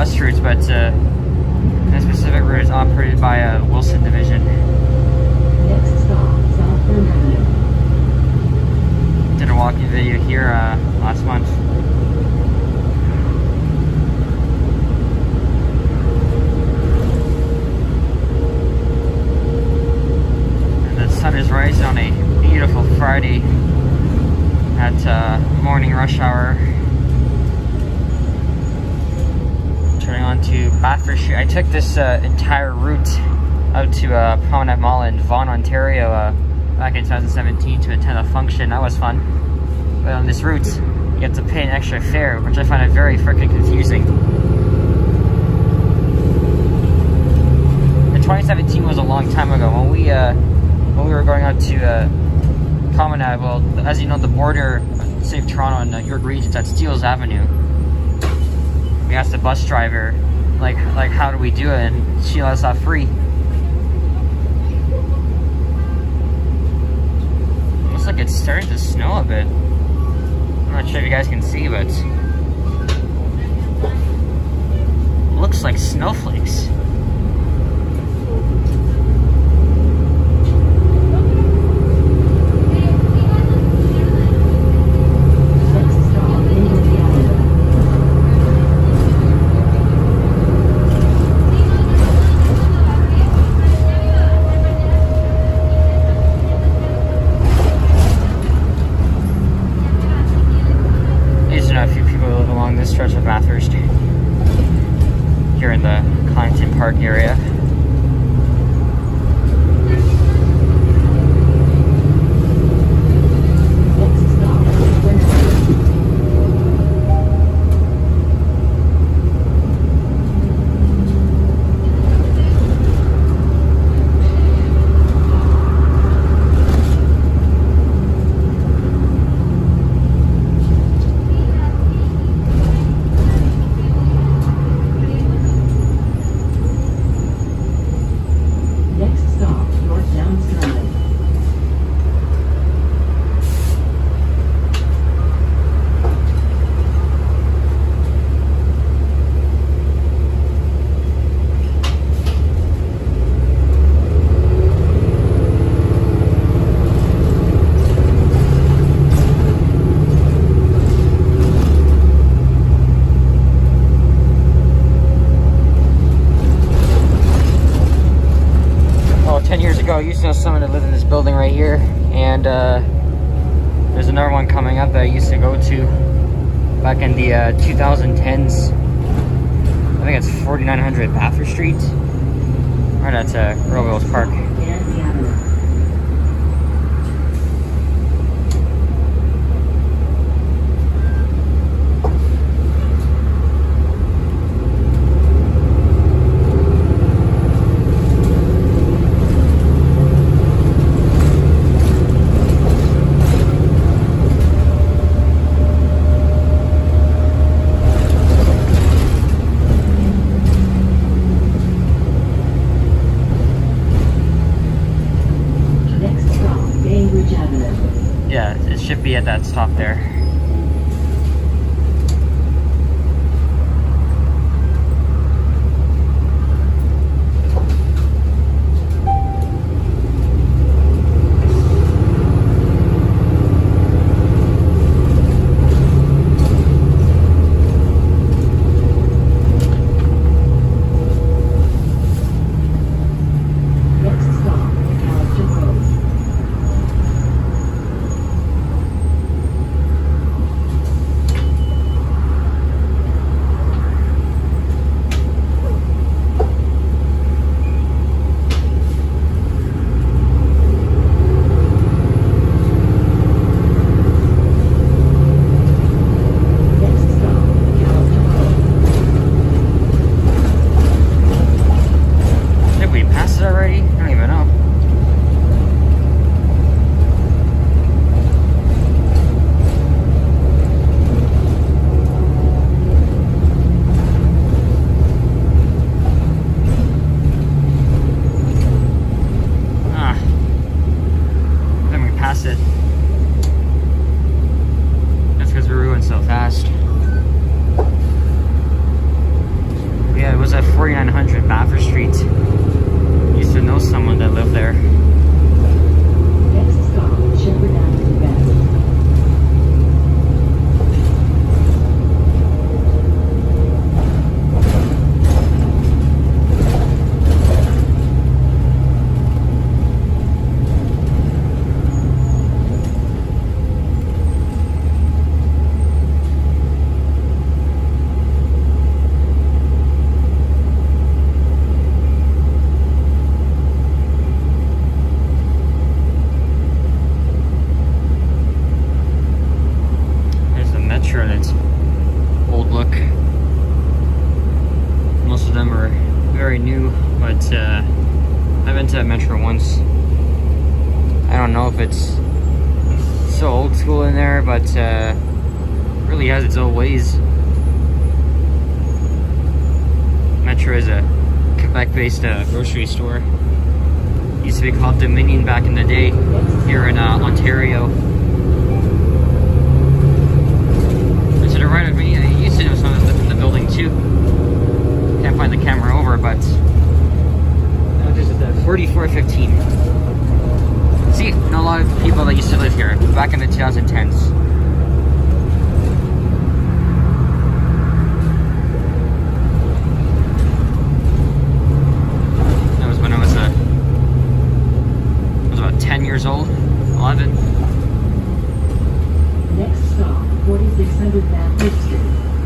bus routes, but this specific route is operated by a Wilson division. Next stop, South Avenue. Did a walking video here last month. And the sun is rising on a beautiful Friday at morning rush hour. Turning on to Bathurst Street. I took this entire route out to Promenade Mall in Vaughan, Ontario back in 2017 to attend a function. That was fun. But on this route, you have to pay an extra fare, which I find it very freaking confusing. And 2017 was a long time ago. When we were going out to Promenade, well, as you know, the border of the city of Toronto and York Region's at Steeles Avenue. We asked the bus driver, like how do we do it, and she let us off free. Looks like it's starting to snow a bit. I'm not sure if you guys can see, but it looks like snowflakes. Stretch of Bathurst here in the Connington Park area. I used to know someone that lived in this building right here, and there's another one coming up that I used to go to back in the 2010s. I think it's 4900 Bathurst Street, right at Royal Wills Park. Yeah, it should be at that stop there. in its old look. Most of them are very new, but I've been to Metro once. I don't know if it's so old school in there, but really has its own ways. Metro is a Quebec-based grocery store. Used to be called Dominion back in the day here in Ontario. And to the right of me, I used to know someone lived in the building too. Can't find the camera over, but this is the 4415. See, I know a lot of people that used to live here back in the 2010s. That was when I was about 10 years old, 11. Next stop, 4600 Bathurst Street.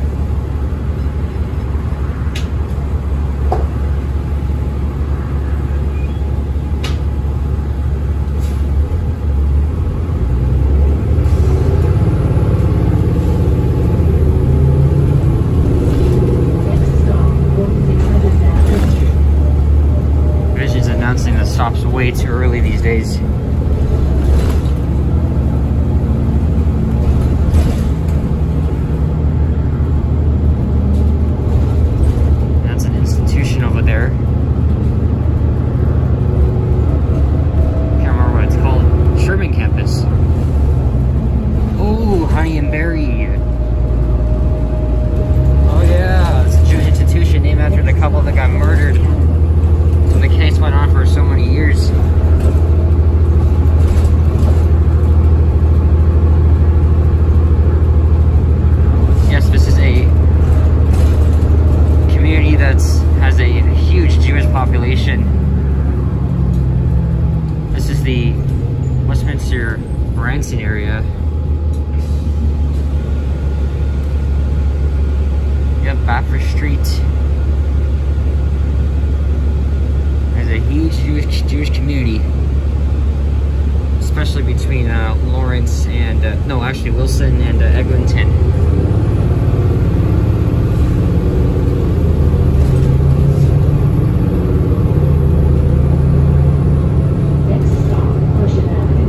Stops way too early these days. That's an institution over there. Can't remember what it's called. Sherman campus. Oh, Honey and Berry. Oh yeah, it's a Jewish institution named after the couple that got murdered. The case went on for so many years. Yes, this is a community that has a huge Jewish population. This is the Westminster Branson area. Yep, Bathurst Street. A huge Jewish community, especially between Lawrence and no, actually Wilson and Eglinton. Next stop, Finch Avenue.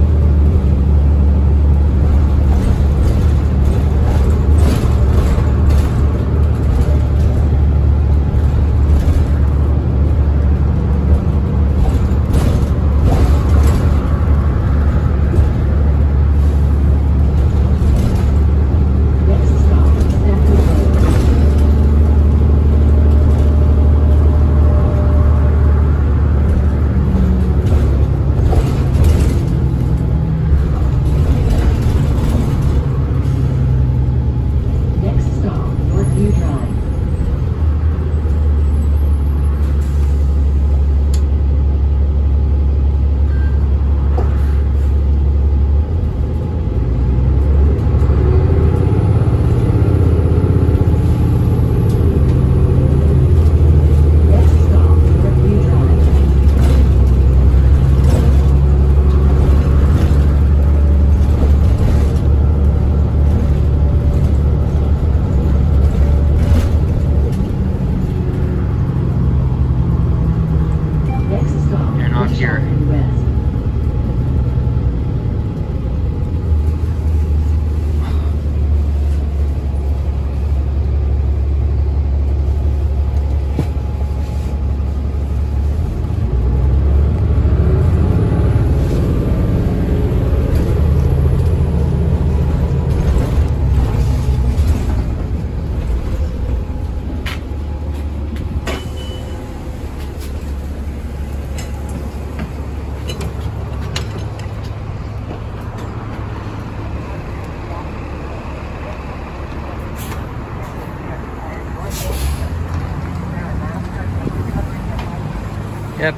Yep,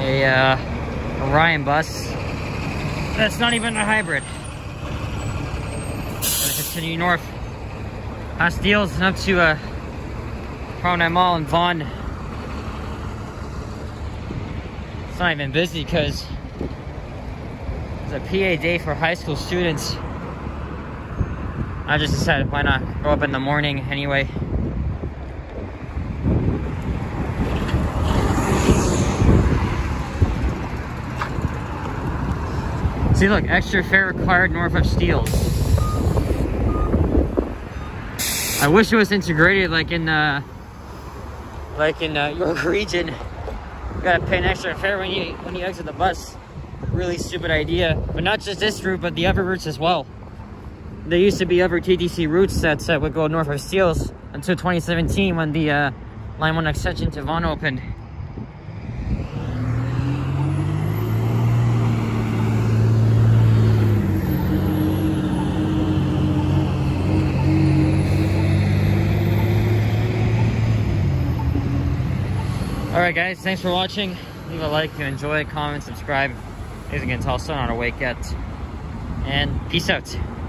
a Orion bus. That's not even a hybrid. Gonna continue north. Past deals up to Promenade Mall and Vaughan. It's not even busy because it's a PA day for high school students. I just decided why not go up in the morning anyway. See, look, extra fare required north of Steeles. I wish it was integrated like in York region. You gotta pay an extra fare when you exit the bus. Really stupid idea. But not just this route, but the other routes as well. There used to be other TTC routes that would go north of Steeles until 2017 when the Line 1 extension to Vaughan opened. Alright guys, thanks for watching. Leave a like if you enjoy, comment, subscribe. As you can tell, still not awake yet. And peace out.